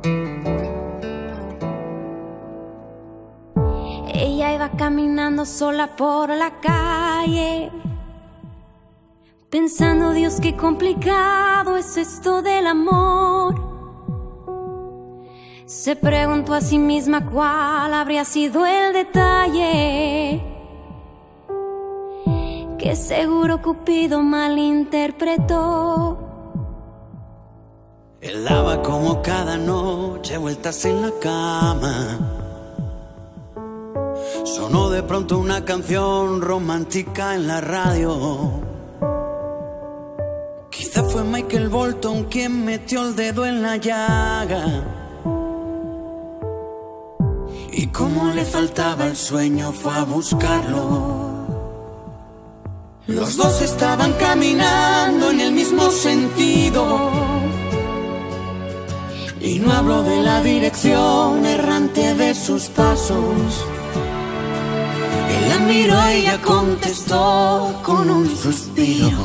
Ella iba caminando sola por la calle, pensando, Dios, qué complicado es esto del amor. Se preguntó a sí misma cuál habría sido el detalle que seguro Cupido malinterpretó. Él daba como cada noche vueltas en la cama. Sonó de pronto una canción romántica en la radio. Quizá fue Michael Bolton quien metió el dedo en la llaga. Y como le faltaba el sueño fue a buscarlo. Los dos estaban caminando en el mismo sentido. Y no hablo de la dirección errante de sus pasos. Él la miró y ella contestó con un suspiro.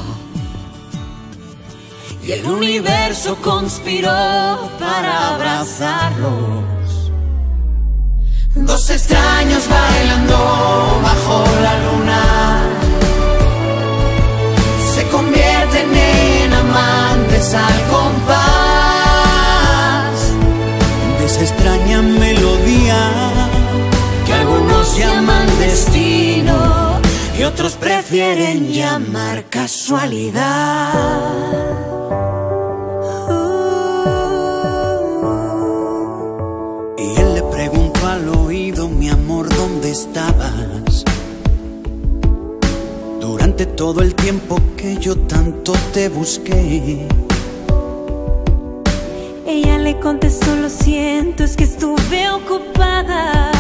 Y el universo conspiró para abrazarlos. Dos extraños bailando bajo la luna se convierten en amantes al compás de esa extraña melodía que algunos llaman destino y otros prefieren llamar casualidad. Y él le preguntó al oído, mi amor, ¿dónde estabas? Durante todo el tiempo que yo tanto te busqué. Ella le contestó, lo siento, es que estuve ocupada.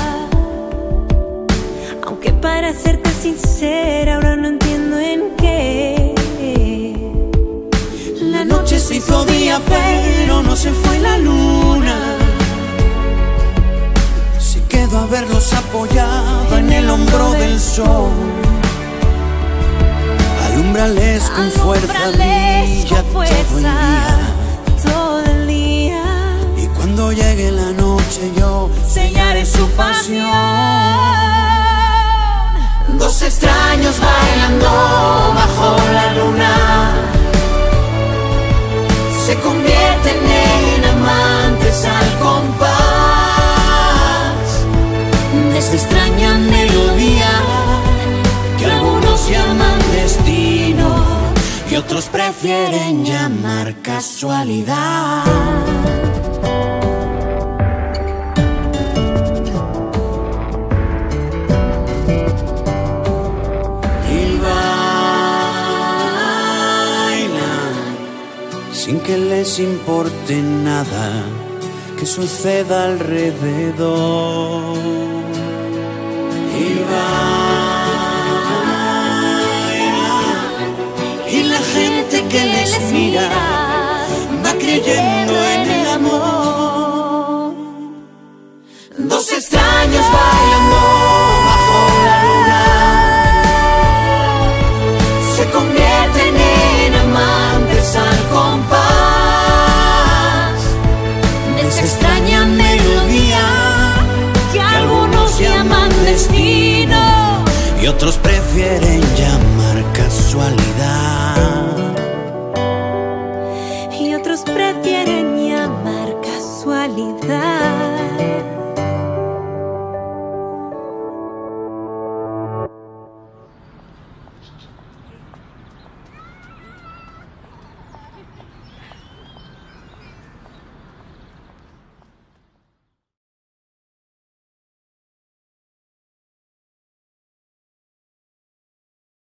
Aunque para serte sincera, ahora no entiendo en qué. La noche se hizo día, pero no se fue la luna. Se quedó a verlos apoyado en el hombro del sol. Alúmbrales con fuerza, brilla todo el día. Y cuando llegue la noche yo sellaré su pasión. Dos extraños bailando bajo la luna se convierten en amantes al compás de esta extraña melodía que algunos llaman destino y otros prefieren llamar casualidad. Sin que les importe nada que suceda alrededor. Y baila, y la gente que les mira va creyendo en el amor. Dos extraños